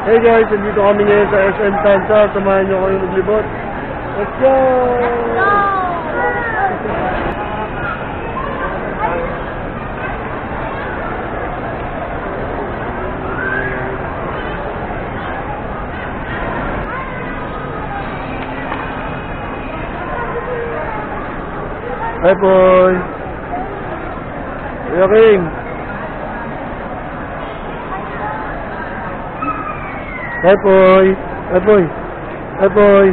Hey guys, nandito kami ngayon sa SM Tanza. Samahan nyo kami maglibot. Let's go! Let's go! Hi boy! Kuya King! Hi boy! Hi boy! Hi boy!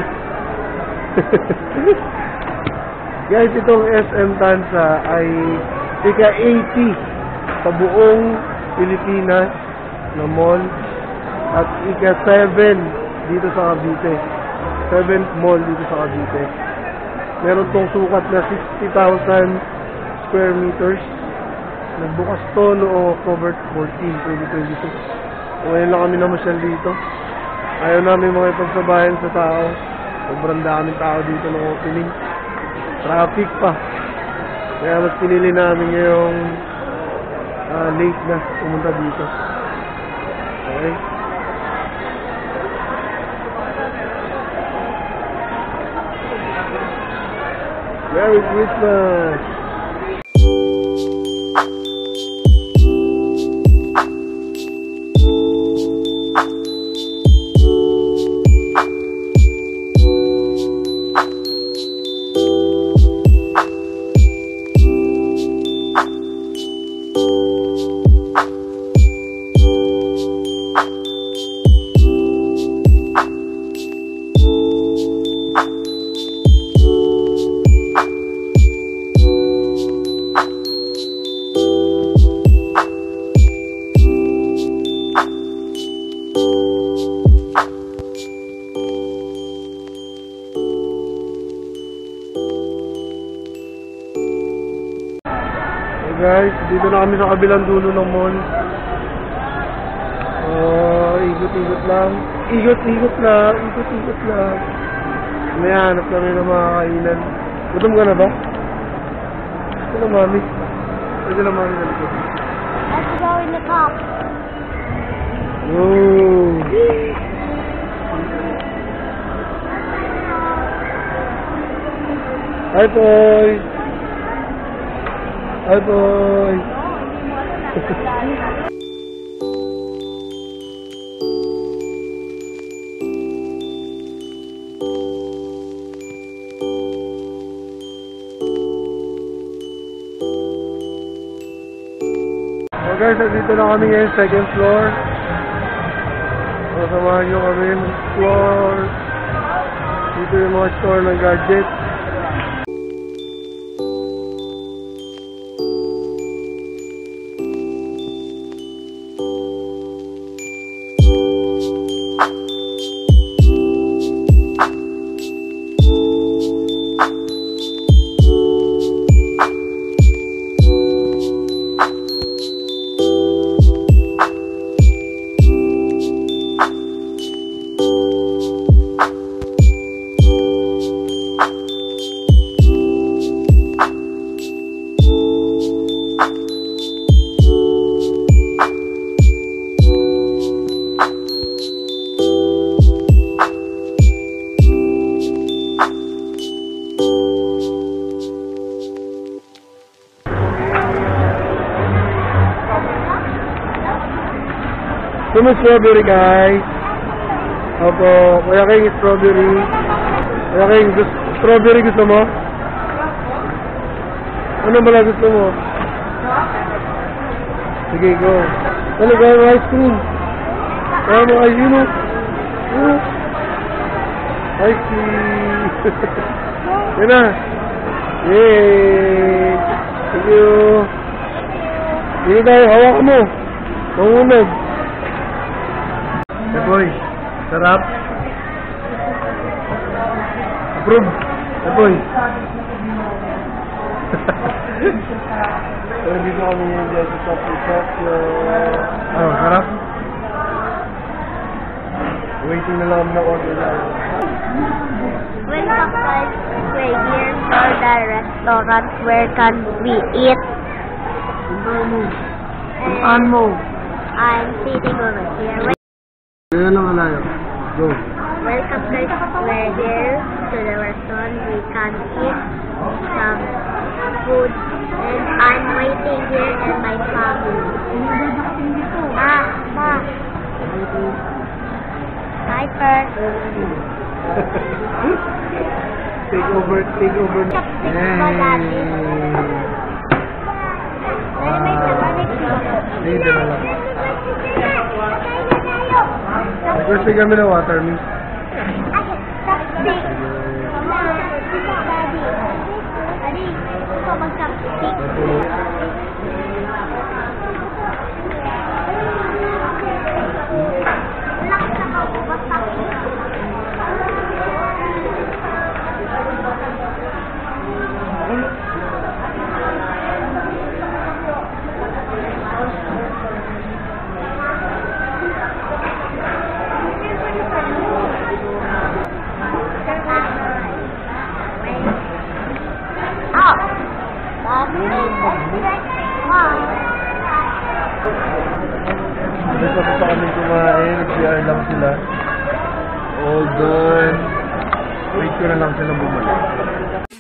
Guys, itong SM Tanza ay ika-80 sa buong Pilipinas na mall at ika-7 dito sa Cavite. 7th mall dito sa Cavite. Meron tong sukat na 60,000 square meters. Nagbukas to noong October 14, 2022. Ngayon lang kami namasyal dito. Ayaw namin mga ipagsabayan sa tao. Sobrang daming tao dito ng opening. Traffic pa. Kaya mas pinili namin ngayong late na pumunta dito. Okay. Merry Christmas! Guys, dito na kami sa kabilang dulo ng mall. Ikot-ikot lang. Ikot-ikot lang. Ikot-ikot lang. May hanap kami ng mga kainan. Gutom ka na ba? Ito na mami. Ito na mami na likod. Let's go in the top. Oh. Hi boy. Hi boy! So guys, dito na kami ngayon, second floor. So samahan nyo kami ng floor. Dito yung mga store ng gadgets. Ito may strawberry guys. Opo, Kuya King strawberry. Kuya King, strawberry gusto mo? Ano ba lang gusto mo? Sige, go. Ano gaya mo ice cream? Gaya mo ice cream? Ice cream. Yan na. Yay! Thank you. Dito tayo, hawakan mo. Mangunod. Hey boy, sarap. Approve. Hey boy. So, dito kami yung dyan sa Tokyo. Oh, sarap. Waiting na lang kami na order na. Welcome guys, we're here for the restaurant where can we eat. Puntaan mo. I'm sitting over here. Ganyan lang kalayo. Go. Welcome guys, we're here to the restaurant. We can eat some food and I'm waiting here and my family. Ma. Hi, first. Take over. Chopsticks ba, Daddy? Dito na lang. Request kami ng water, miss. Chopsticks. Daddy, gusto mag-chopsticks. Basta pa kami kumain, nag-CR lang sila. All done. Wait ko na lang sila bumalik.